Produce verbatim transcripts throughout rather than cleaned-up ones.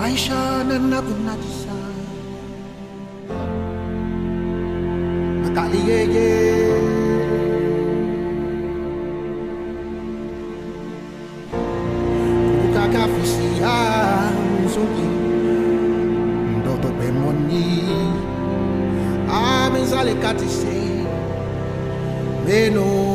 maisha na nakunatisa akali yeye ukakafisia mzungi ndoto pemoni amezale katise meno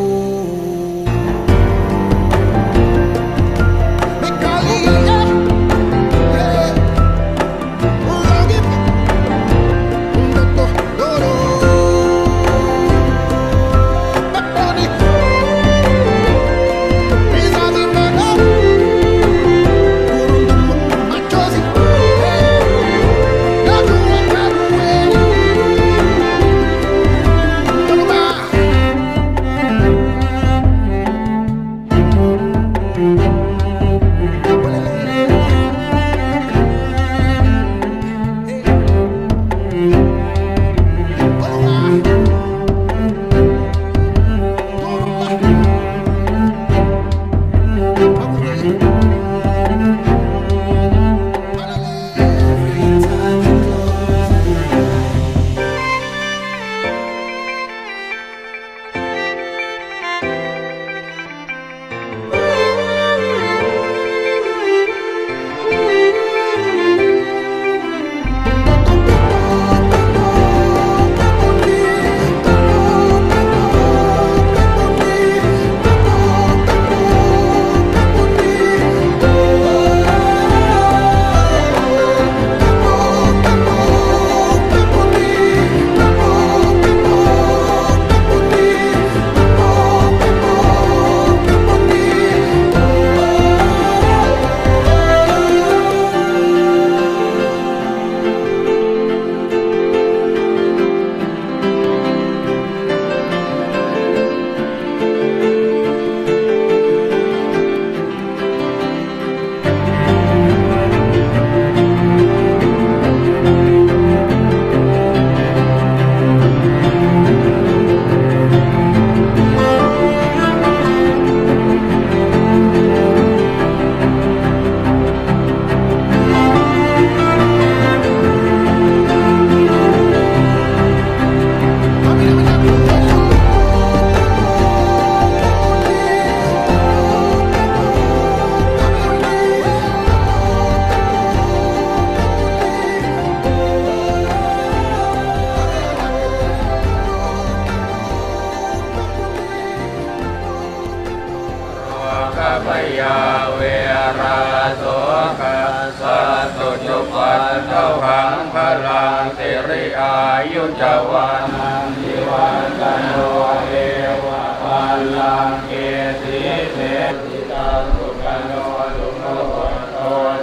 Phayamเวราโสกัสสะตุจุปันเทหังพลังสิริอายุจวันทิวันกันโนเอวะพันลังเกติเสติตังสุกันโนสุโนโต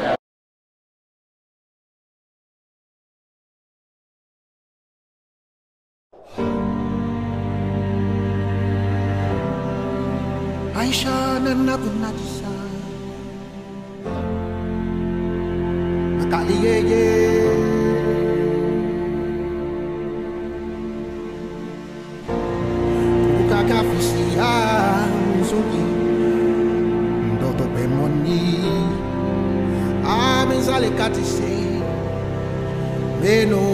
maisha na nakunatisa akali yeye ukakafisia mzungi ndoto pemoni amezale katise meno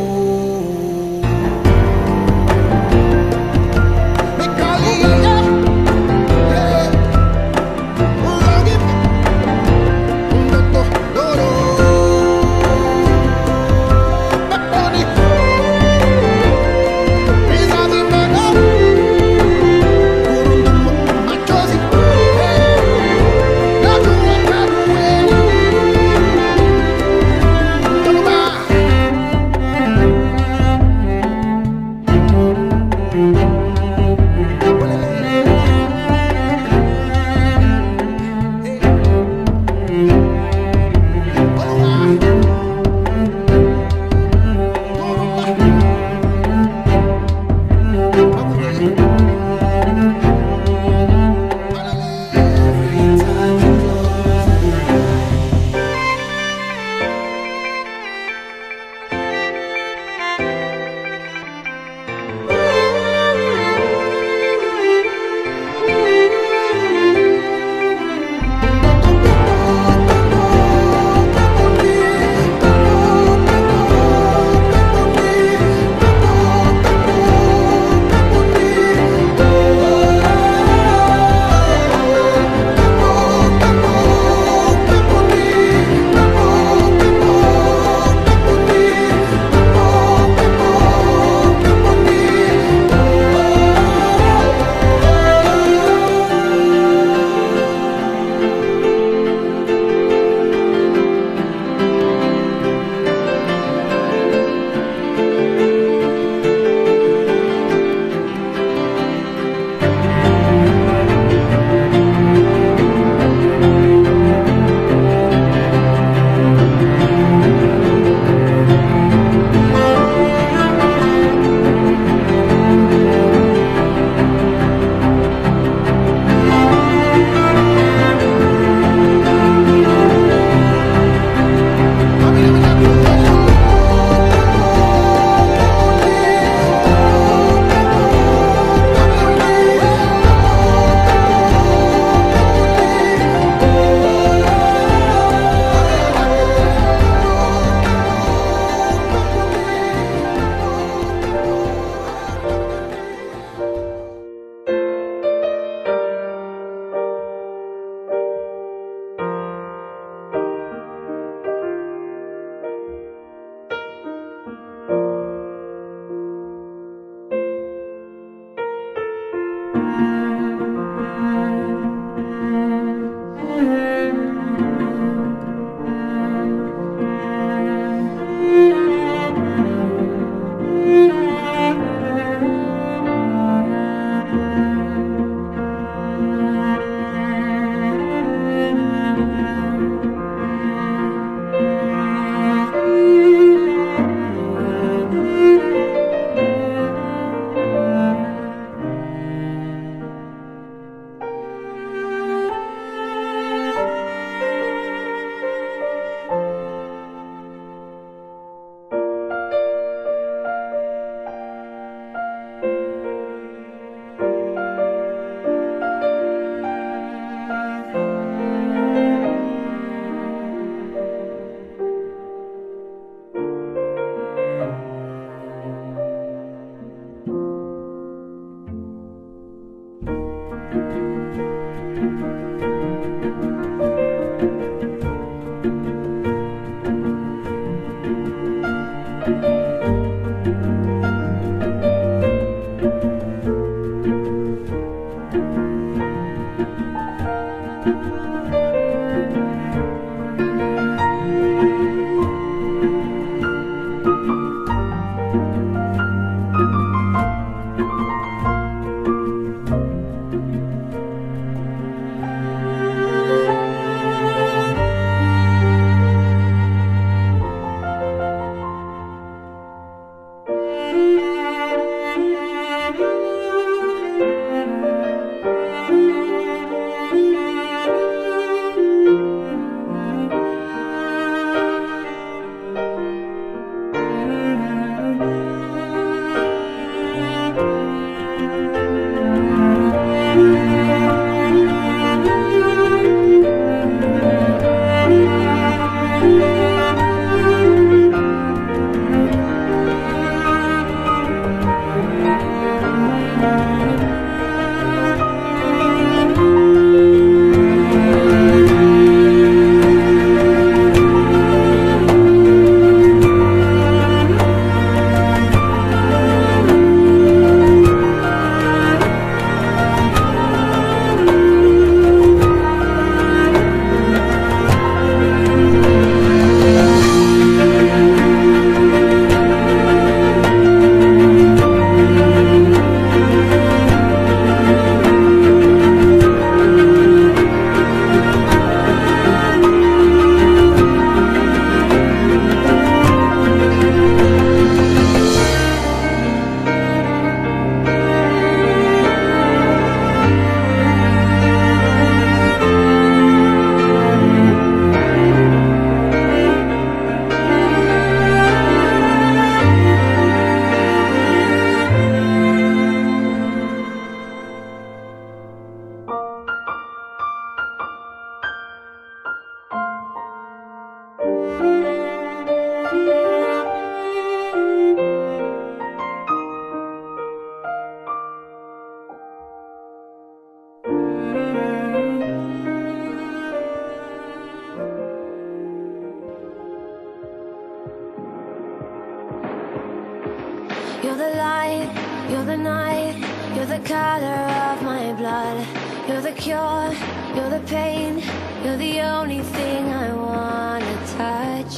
the night, you're the color of my blood. You're the cure, you're the pain, you're the only thing I wanna touch.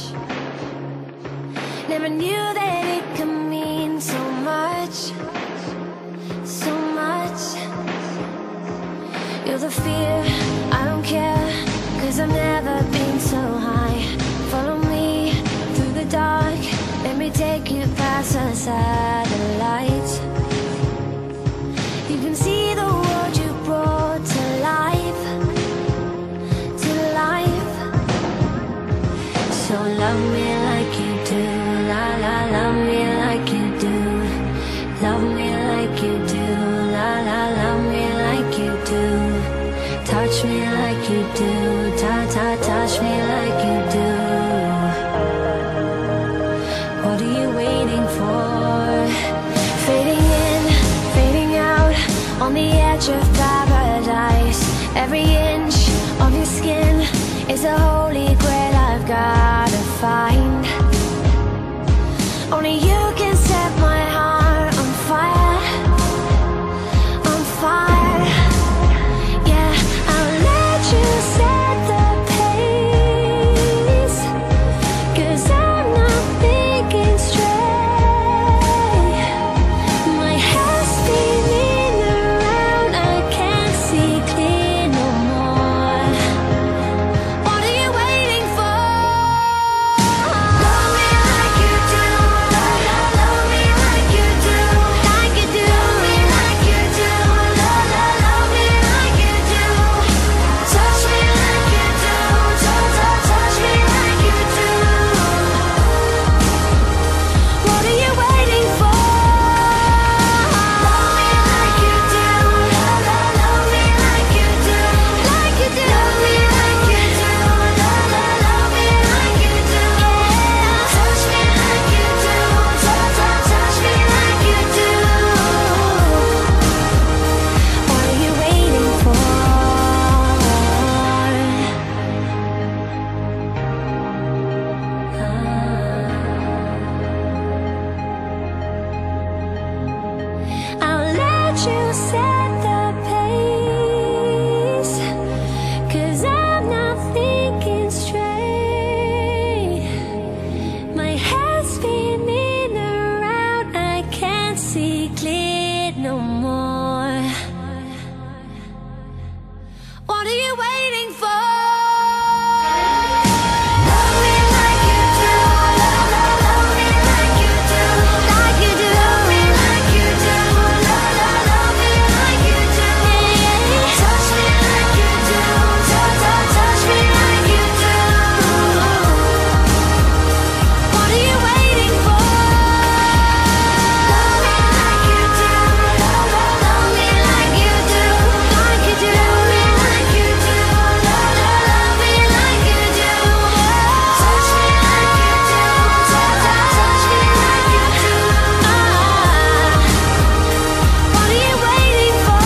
Never knew that it could mean so much, so much. You're the fear, I don't care, cause I've never been so high. Follow me through the dark, let me take you past the satellites. You can see the world you brought to life, to life. So love me like you do, la la, love me like you do. Love me like you do, la la, love me like you do. Touch me like you do, ta ta, touch me like you do. What are you waiting for? Fading in, fading out, on the edge of paradise. Every inch of your skin is a holy grail I've gotta find. Only you can set my heart on fire, on fire. Yeah, I'll let you set the pace, cause I'm not thinking straight. My head's spinning around, I can't see clear no more. What are you waiting for? Love me like you do, la la, love me like you do, like you do. Love me like you do, la la, love me like you do. Touch me like you do, touch, touch, touch me like you do. What are you waiting for? Love me like you do, la la, love me like you do, like you do. Love me like you do, la la, love me like you do. Touch me like you do, touch, touch, touch me like you do. What are you waiting for? I'll let you set the pace, cause I'm not thinking straight. My head's spinning around, I can't see clear no more. What are you waiting for? Love me like you do, la la, love me like you do, like you do. Love me like you do, la la, love me like you do. Touch me like you do, touch, touch, touch me like you do. What are you waiting for? Love me like you do, la la, love me like you do, like you do. Love me like you do, la la, love me like you do. Touch me like you do, touch, touch, touch me like you do. What are you waiting for?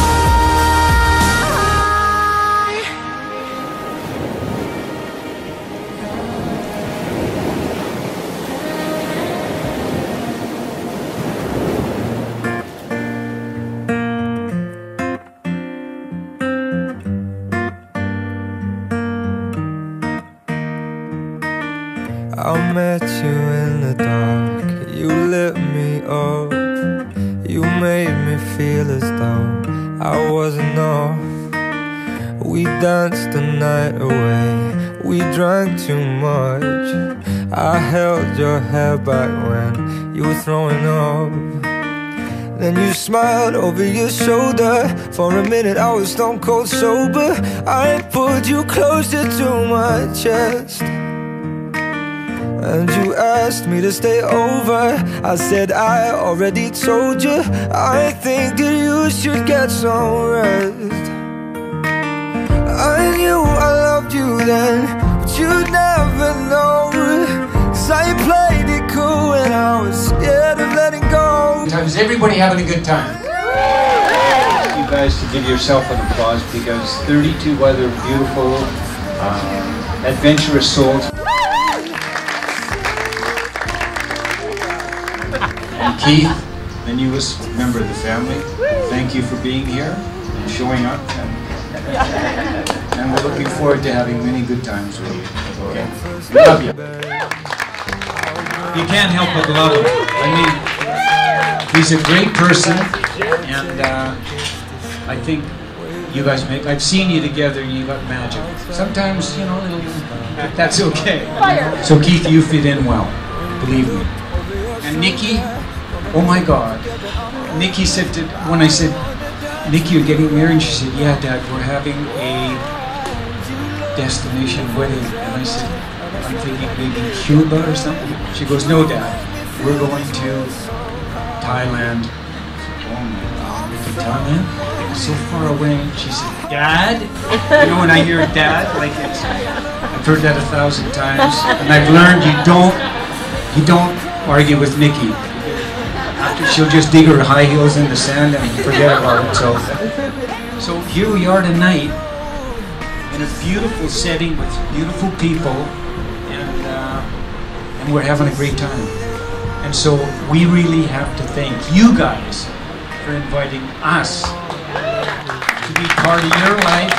I met you in the dark, you lit me up. You made me feel as though I wasn't off. We danced the night away, we drank too much. I held your hair back when you were throwing up. Then you smiled over your shoulder. For a minute I was stone cold sober. I pulled you closer to my chest, and you asked me to stay over. I said I already told you, I think that you should get some rest. I knew I loved you then, but you'd never know, 'cause I played it cool and I was scared of letting go. Is everybody having a good time? You guys to give yourself an applause, because thirty-two other beautiful, uh, adventurous souls. And Keith, the newest member of the family. Thank you for being here and showing up. And, and we're looking forward to having many good times with you. Okay? We love you. You can't help but love him. I mean, he's a great person, and uh, I think you guys make. I've seen you together. You got magic. Sometimes, you know, it'll, that's okay. So Keith, you fit in well. Believe me. And Nikki, oh my God. Nikki said to, when I said, Nikki, you're getting married, she said, yeah, Dad, we're having a destination wedding. And I said, I'm thinking maybe Cuba or something. She goes, no, Dad, we're going to Thailand. Oh my God, Nikki, Thailand? It's so far away. She said, Dad? You know, when I hear Dad, like it's, I've heard that a thousand times. And I've learned you don't, you don't argue with Nikki. After she'll just dig her high heels in the sand and forget about it. So, so here we are tonight in a beautiful setting with beautiful people, and uh, and we're having a great time. And so we really have to thank you guys for inviting us to be part of your life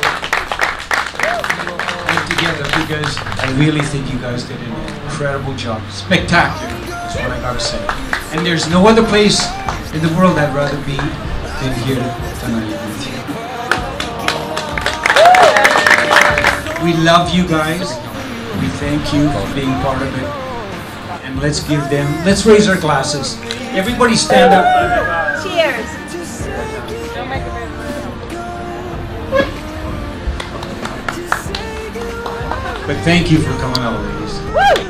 and together, because I really think you guys did an incredible job. Spectacular is what I gotta say. And there's no other place in the world I'd rather be than here tonight with you. We love you guys. We thank you for being part of it. And let's give them, let's raise our glasses. Everybody stand up. Cheers. But thank you for coming out, ladies.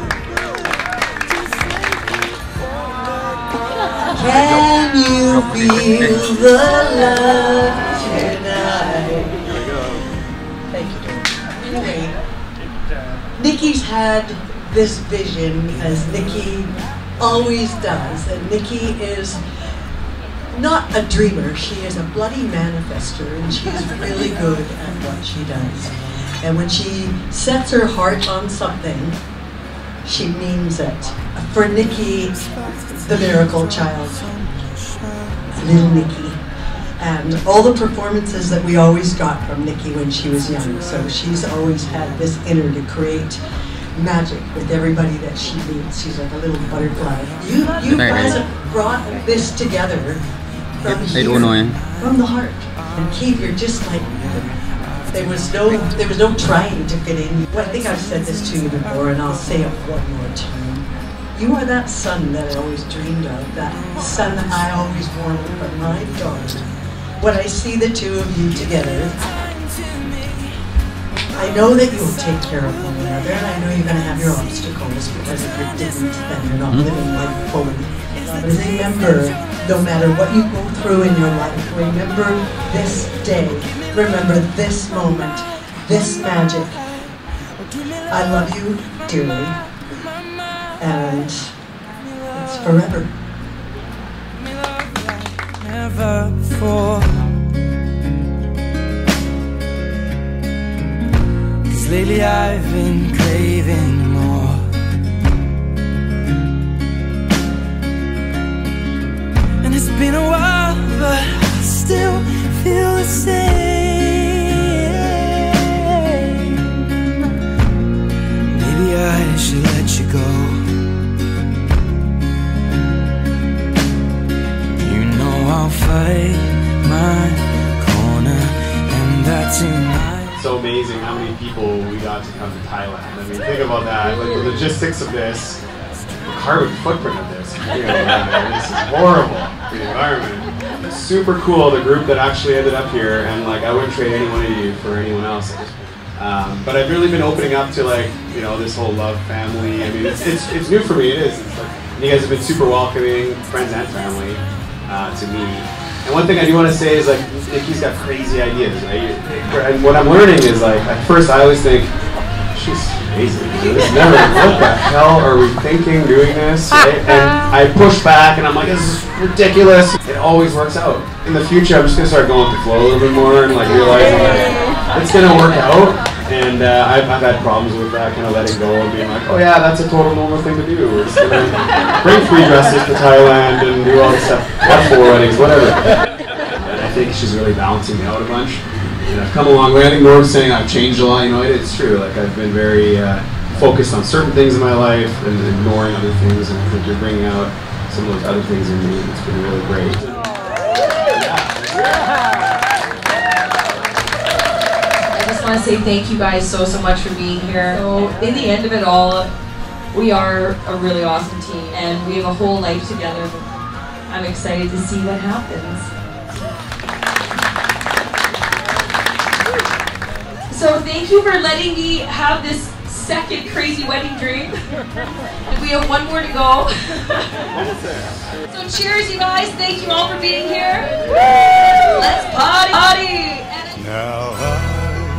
Can you feel the love tonight? Thank you. Anyway, Nikki's had this vision, as Nikki always does, and Nikki is not a dreamer, she is a bloody manifester, and she's really good at what she does. And when she sets her heart on something, she means it. For Nikki, the miracle child, little Nikki, and all the performances that we always got from Nikki when she was young. So she's always had this in her to create magic with everybody that she meets. She's like a little butterfly. You, you guys have brought this together from here, from the heart. And Keith, you're just like, there was no, there was no trying to fit in. Well, I think I've said this to you before, and I'll say it one more time. You are that son that I always dreamed of, that son that I always wanted, but my daughter. When I see the two of you together, I know that you will take care of one another, and I know you're going to have your obstacles, because if you didn't, then you're not living life fully. But remember, no matter what you go through in your life, remember this day, remember this moment, this magic. I love you dearly, and it's forever. Never before. Cause lately I've been craving more. And it's been a while, but I still feel the same. Maybe I should let you go. You know I'll fight my corner, and that's tonight. It's so amazing how many people we got to come to Thailand. I mean, think about that. Like the logistics of this, the carbon footprint of this. You know, this is horrible for the environment. It's super cool, the group that actually ended up here, and like I wouldn't trade any one of you for anyone else. Um, but I've really been opening up to like, you know, this whole love family. I mean, it's it's, it's new for me. It is. It's like, you guys have been super welcoming, friends and family, uh, to me. And one thing I do want to say is like, Nikki's got crazy ideas, right? And what I'm learning is like, at first I always think, she's crazy. This never, what the hell are we thinking doing this? Right? And I push back and I'm like, this is ridiculous. It always works out. In the future, I'm just gonna start going with the flow a little bit more and like realizing like, it's gonna work out. And uh, I've, I've had problems with that, kind of letting go and being like, oh yeah, that's a total normal thing to do. We're just gonna bring free dresses to Thailand and do all this stuff, watch four weddings, whatever. And I think she's really balancing me out a bunch. And I've come a long way. I think Norm's saying I've changed a lot. You know, it, it's true. Like I've been very uh, focused on certain things in my life and ignoring other things. And I think you're bringing out some of those other things in me. It's been really great. I want to say thank you guys so so much for being here. So in the end of it all, we are a really awesome team and we have a whole life together. I'm excited to see what happens. So thank you for letting me have this second crazy wedding dream. And we have one more to go. So cheers you guys, thank you all for being here. Let's party! party. Now I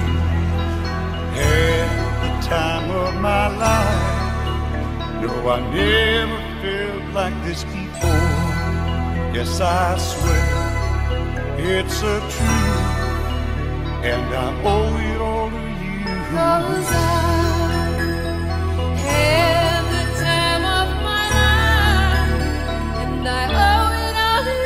had the time of my life. No, I never felt like this before. Yes, I swear it's a truth, and I owe it all to you. 'Cause I had the time of my life, and I owe it all to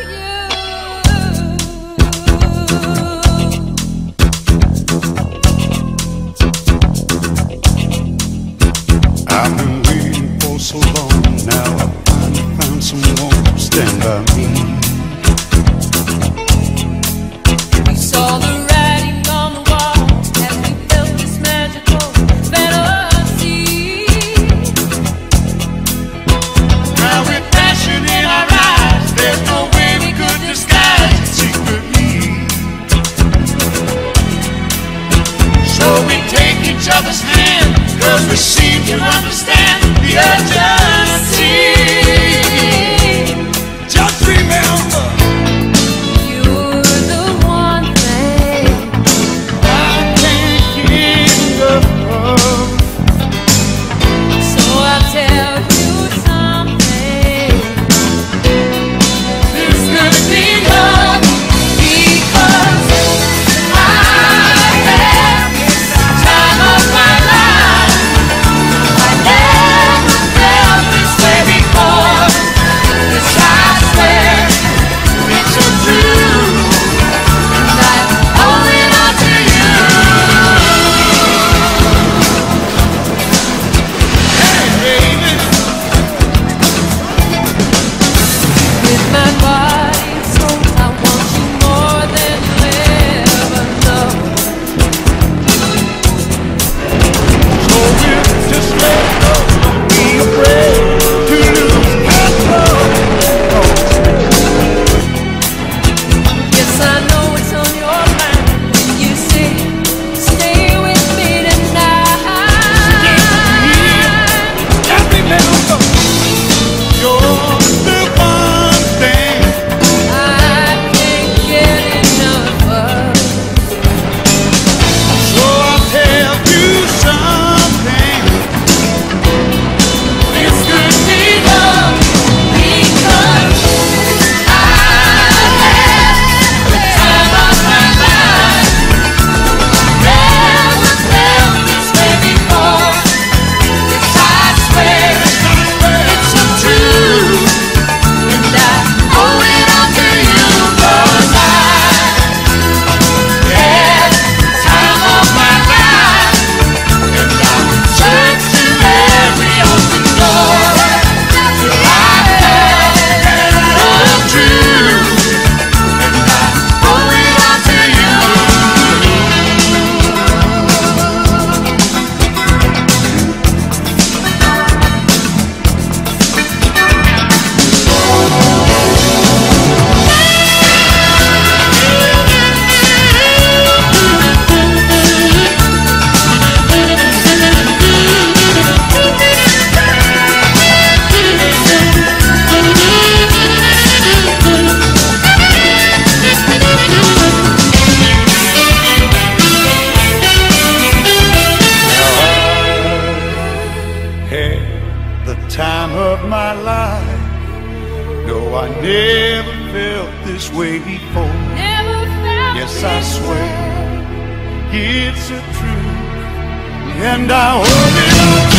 you. I've been waiting for so long now. I finally found someone to stand by me. We saw the writing on the wall as we felt this magical fantasy. Now with passion in our eyes, there's no way we could disguise it secretly. So we take each other's hand, 'cause we seem to understand the urgency. Just remember, you're the one thing I can't get enough of. So I'll tell you something. There's gonna be love, because I have the time of my life. I never felt this way before. Yes, I swear it's a truth, and I owe it all to you. Hey, baby, with my body and soul, I want you more than you ever know. So we'll just let go, don't be afraid to lose control. Yes, I know it's on your mind when you say, stay with me tonight. Just remember, you're the one thing I can't get enough of. So I'll tell you something. It's good to love, because I had the time of my life. Never felt this way before. Yes, I swear it's a truth, and I owe it all to you. 'Cause I had the time of my life, and I turn to every open door till I had the truth, and I owe it all to you. Had the time of my life. No, I never felt this way before. Never felt. Yes, I swear it's a truth, and I hold it